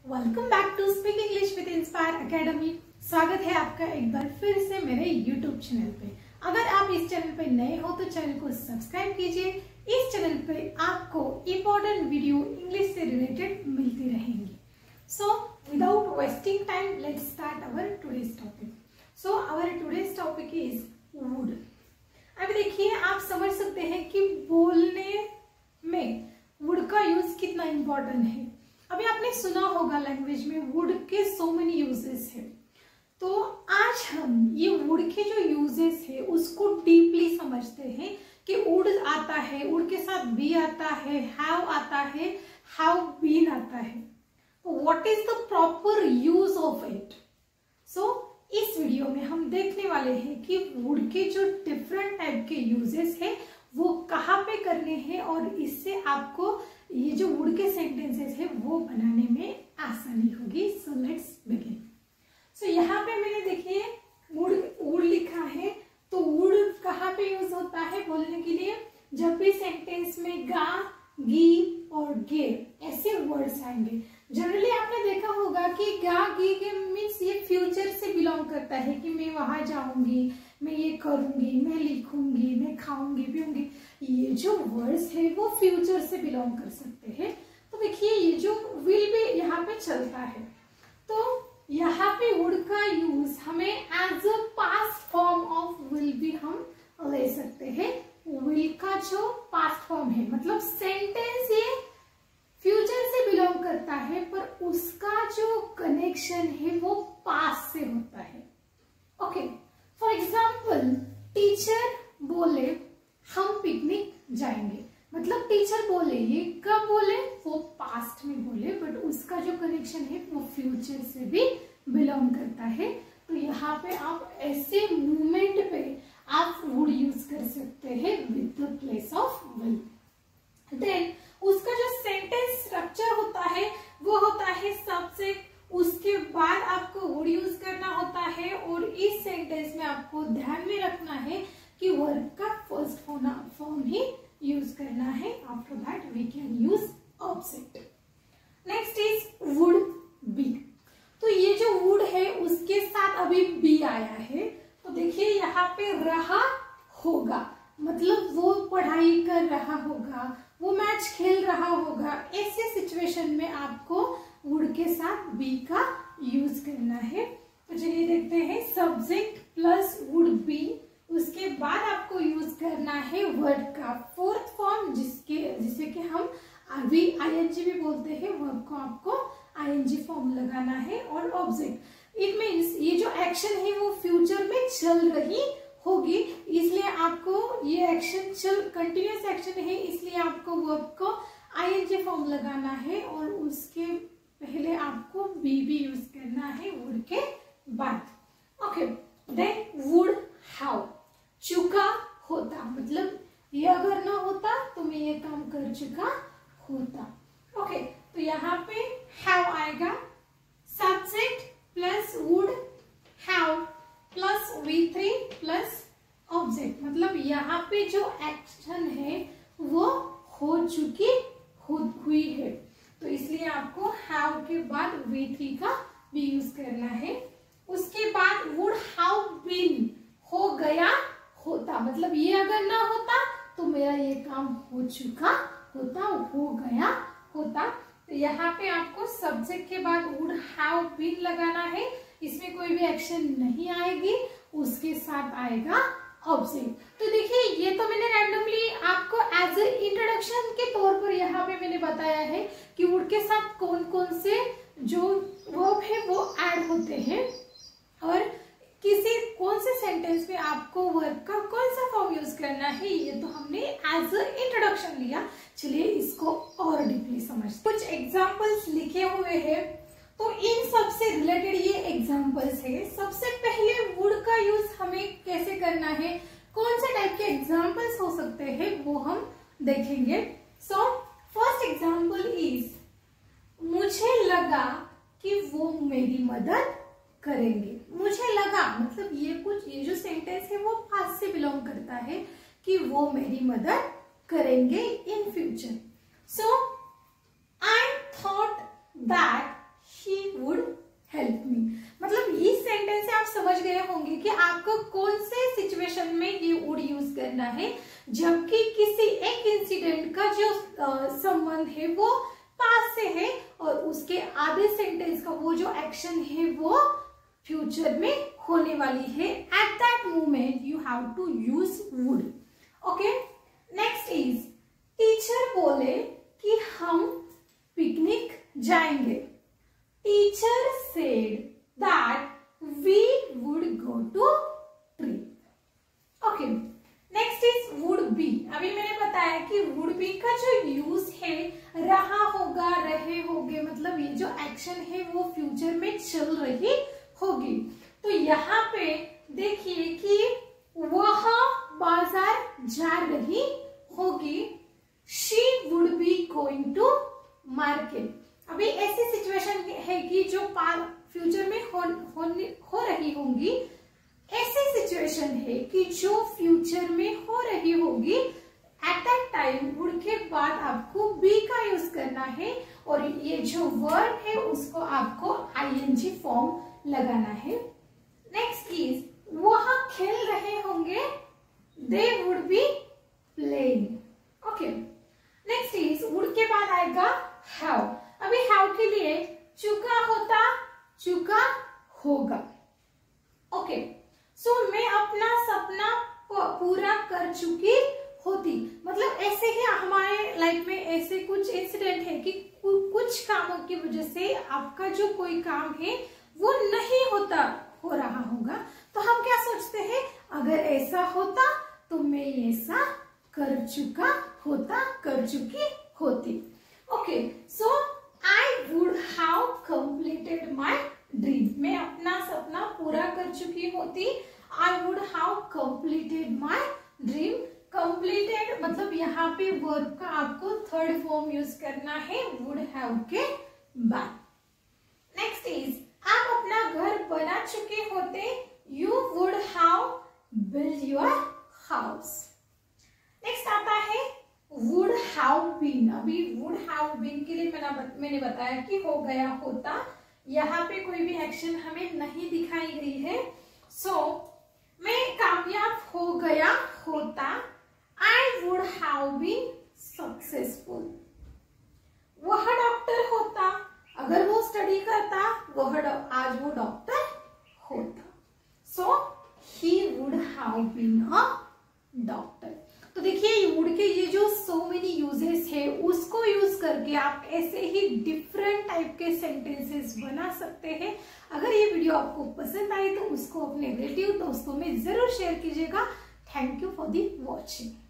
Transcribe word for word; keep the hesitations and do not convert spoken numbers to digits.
Welcome back to speak English with Inspire academy. स्वागत है आपका एक बार फिर से मेरे यूट्यूब चैनल पे। अगर आप इस चैनल पे नए हो तो चैनल को सब्सक्राइब कीजिए। इस चैनल पे आपको इम्पोर्टेंट वीडियो इंग्लिश से रिलेटेड मिलती रहेंगी। So without wasting time let's start our today's topic. So our today's topic is would. अभी देखिए, आप समझ सकते हैं कि बोलने में वुड का यूज कितना इम्पोर्टेंट है। अभी आपने सुना होगा लैंग्वेज में वुड के सो मेनी यूजेस है। तो आज हम ये वुड के जो यूजेस है उसको डीपली समझते हैं कि वुड आता है, वुड के साथ बी आता है, हैव आता है, हैव बीन आता है। What is the proper use of it. So इस वीडियो में हम देखने वाले हैं कि वुड के जो डिफरेंट टाइप के यूजेस है वो कहाँ पे करने हैं और इससे आपको ये जो वुड के सेंटेंसेस है वो बनाने में आसानी होगी। So let's begin. सो यहाँ पे मैंने देखिए वुड वुड लिखा है। तो वुड कहाँ पे यूज होता है बोलने के लिए? जब भी सेंटेंस में गा, गी और गे ऐसे वर्ड्स आएंगे। जनरली आपने देखा होगा कि गा, गी, गे मीन्स ये फ्यूचर से बिलोंग करता है कि मैं वहां जाऊंगी, मैं ये करूंगी, मैं लिखूंगी, मैं खाऊंगी पीऊंगी। ये जो वर्ड्स है वो फ्यूचर से बिलोंग कर सकते हैं। तो देखिए ये जो विल भी यहाँ पे चलता है। तो यहाँ पे वुड का यूज हमें as a past form of will भी हम ले सकते हैं। विल का जो पास्ट फॉर्म है मतलब सेंटेंस ये फ्यूचर से बिलोंग करता है पर उसका जो कनेक्शन है वो पास्ट से होता है। ओके, फॉर एग्जाम्पल टीचर बोले हम पिकनिक जाएंगे, मतलब टीचर बोले, ये कब बोले? वो पास्ट में बोले बट उसका जो कनेक्शन है वो फ्यूचर से भी बिलोंग करता है। तो यहाँ पे आप ऐसे मूवमेंट पे आप वुड यूज कर सकते हैं with the place of will. Then उसका जो सेंटेंस स्ट्रक्चर होता है वो होता है सब्जेक्ट, उसके बाद आपको वुड यूज करना होता है और इस सेंटेंस में आपको ध्यान में रखना है कि वर्ब का फर्स्ट फॉर्म ही यूज करना है। After that we can use object. Next is would be. तो ये जो वुड है उसके साथ अभी बी आया है। तो देखिए यहाँ पे रहा होगा मतलब वो पढ़ाई कर रहा होगा, वो मैच खेल रहा होगा। ऐसे सिचुएशन में आपको वुड के साथ बी का यूज करना है। तो चलिए देखते हैं। सब्जेक्ट प्लस वुड बी, उसके बाद आपको यूज करना है वर्ड का फोर्थ फॉर्म जिसके जिसे कि हम अभी आईएनजी भी बोलते हैं। वर्ब को आपको आईएनजी फॉर्म लगाना है और ऑब्जेक्ट। इट मीन्स ये जो एक्शन है वो फ्यूचर में चल रही होगी, इसलिए आपको ये एक्शन चल कंटिन्यूअस एक्शन है, इसलिए आपको वर्ब को आईएनजी फॉर्म लगाना है और उसके पहले आपको बी भी यूज करना है वुड के बाद। ओके, देन वुड हैव, चुका होता मतलब ये अगर ना होता तो मैं ये काम कर चुका होता। ओके, तो यहाँ पे हैव आएगा। Subject plus would have plus V three plus object, मतलब यहाँ पे जो एक्शन है वो हो चुकी हो हुई है, तो इसलिए आपको हैव के बाद वी थ्री का भी यूज करना है। उसके बाद वुड हैव बीन, हो गया होता मतलब ये अगर ना होता तो मेरा ये काम हो चुका होता, हो गया होता। तो यहाँ पे आपको सब्जेक्ट के बाद वुड हैव बीन लगाना है। इसमें कोई भी एक्शन नहीं आएगी, उसके साथ आएगा ऑब्जेक्ट। तो देखिए ये तो मैंने रैंडमली आपको एज ए इंट्रोडक्शन के तौर पर यहाँ पे मैंने बताया है कि वुड के साथ कौन कौन से जो वर्ब है वो ऐड होते हैं और किसी कौन से सेंटेंस में आपको वर्ब का कौन सा फॉर्म यूज करना है, ये तो हमने एज अ इंट्रोडक्शन लिया। चलिए इसको और डीपली समझते। कुछ एग्जांपल्स लिखे हुए हैं तो इन सब से रिलेटेड ये एग्जांपल्स है। सबसे पहले वुड का यूज हमें कैसे करना है, कौन से टाइप के एग्जांपल्स हो सकते हैं वो हम देखेंगे। सो फर्स्ट एग्जांपल इज, मुझे लगा कि वो मेरी मदद करेंगे। मुझे लगा मतलब ये कुछ ये जो सेंटेंस है वो पास्ट से बिलोंग करता है कि वो मेरी मदद करेंगे in future. So I thought that help me. मतलब इस सेंटेंस से आप समझ गए होंगे कि आपको कौन से सिचुएशन में ये वुड यूज करना है, जबकि किसी एक इंसिडेंट का जो संबंध है वो पास्ट से है और उसके आधे सेंटेंस का वो जो एक्शन है वो फ्यूचर में होने वाली है। At that moment you have to use would. Okay, next is teacher बोले कि हम पिकनिक जाएंगे। Teacher said that we would go to trip. Okay, next is would be. अभी मैंने बताया कि वुड बी का जो यूज है रहा होगा, रहे होगे, मतलब ये जो एक्शन है वो फ्यूचर में चल रही होगी। तो यहाँ पे देखिए कि वह बाजार जा रही होगी। She would be going to market. अभी ऐसी सिचुएशन है कि जो फ्यूचर में हो, हो, हो रही होंगी। ऐसी सिचुएशन है कि जो फ्यूचर में हो रही होगी, एट दैट टाइम वुड के बाद आपको बी का यूज करना है और ये जो वर्ड है उसको आपको आईएनजी फॉर्म लगाना है। नेक्स्ट इज वह खेल रहे होंगे। They would be playing. Okay, next is would के बाद आएगा हैव। अभी हैव के लिए चुका होता, चुका होगा। ओके, सो मैं अपना सपना पूरा कर चुकी होती। मतलब ऐसे ही हमारे लाइफ में ऐसे कुछ इंसिडेंट है कि कुछ कामों की वजह से आपका जो कोई काम है वो नहीं होता हो रहा होगा, तो हम क्या सोचते हैं, अगर ऐसा होता तो मैं ऐसा कर चुका होता, कर चुकी होती। Okay, so I would have completed my dream. मैं अपना सपना पूरा कर चुकी होती। I would have completed my dream. Completed मतलब यहाँ पे वर्ब का आपको थर्ड फॉर्म यूज करना है वुड हैव के बाद। नेक्स्ट इज आप अपना घर बना चुके होते। You would have build your house. Next आता है वुड हैव बीन। अभी वुड हैव बीन के लिए मैंने बताया कि हो गया होता। यहाँ पे कोई भी एक्शन हमें नहीं दिखाई गई है। सो so, मैं कामयाब हो गया होता। I would have been successful. वह डॉक्टर होता। अगर वो स्टडी करता वह आज वो डॉक्टर होता। So he would have been a doctor. तो देखिए वुड के ये जो सो मेनी यूजेस है उसको यूज करके आप ऐसे ही डिफरेंट टाइप के सेंटेंसेस बना सकते हैं। अगर ये वीडियो आपको पसंद आई तो उसको अपने रिलेटिव दोस्तों में जरूर शेयर कीजिएगा। Thank you for the watching.